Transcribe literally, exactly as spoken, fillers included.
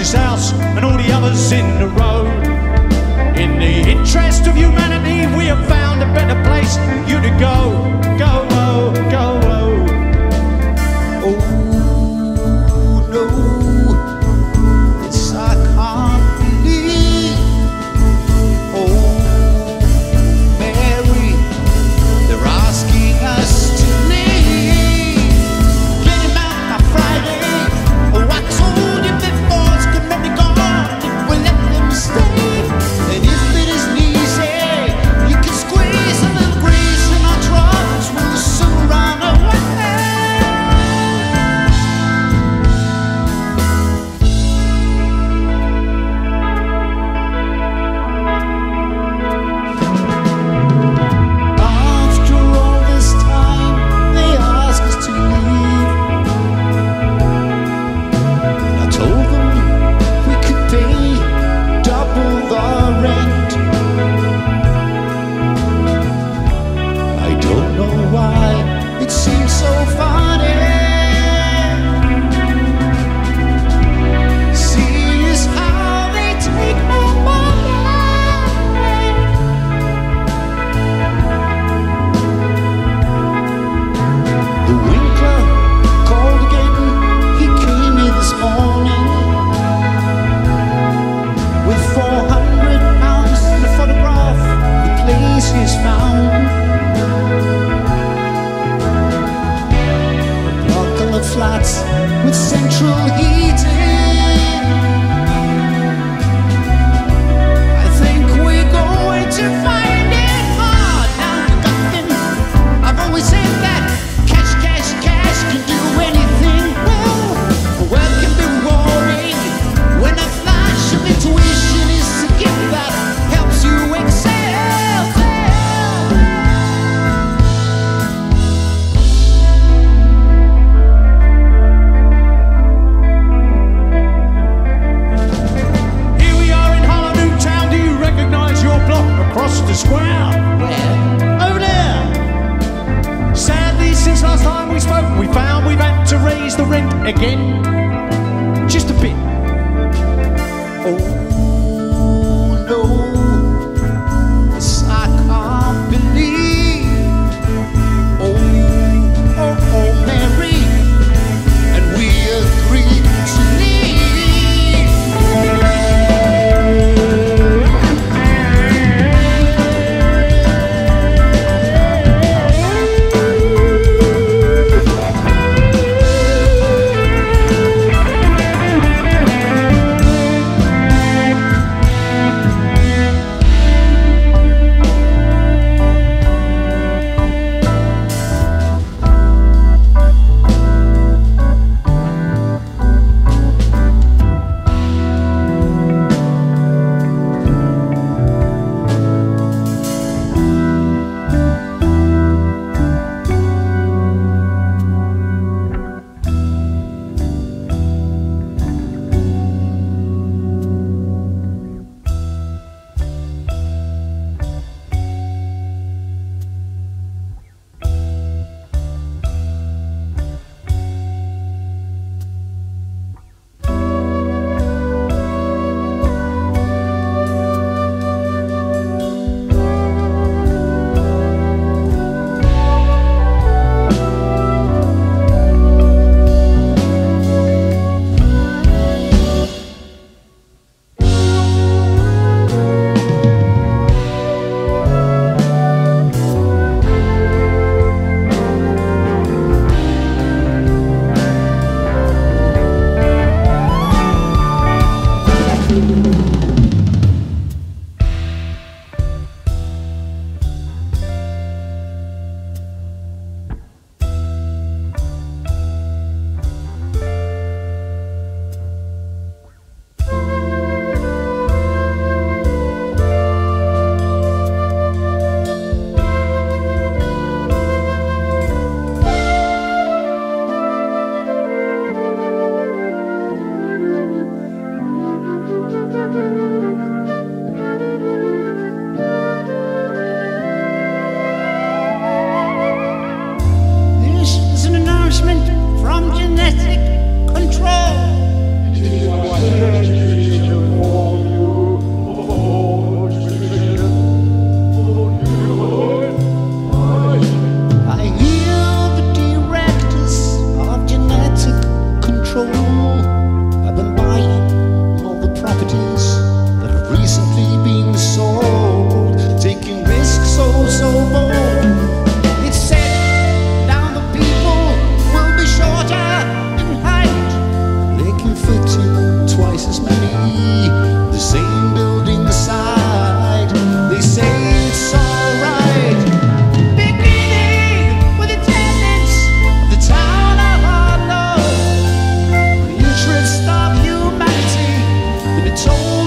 this house and all the others in the road. In the interest of humanity, we have found a better place for you to go. Go, oh, go, oh. Oh, no, this I can't believe. Oh, Mary, they're asking us to leave. Get him out by Friday. Oh, I told you before, it's gonna be gone if we let them stay. And if it isn't easy, you can squeeze a little grease in our troubles, we'll soon run away. After all this time, they asked us to leave. And I told them we could pay double the rent. I don't know why it seems so funny. See is how they take my money. The Winkler called again. He came in this morning with four hundred pounds in a photograph. The place is found. A block of flats with central heating. I think we're going to find it hard. Now we got them. I've always said that cash, cash, cash can do anything. Well, well can be rewarding when a flash of intuition is a gift that helps you excel. Here we are in Hollow New Town. Do you recognise your block across the square? Where? Over there. Sadly, since last time we spoke, we found we've had to raise the rent again. Just a bit. Oh, no, this I can't believe. Oh, oh, oh, Mary, and we agreed to leave. the same building beside. They say it's alright. Beginning with the tenants of the town of Harlow, the interest of humanity, they've been told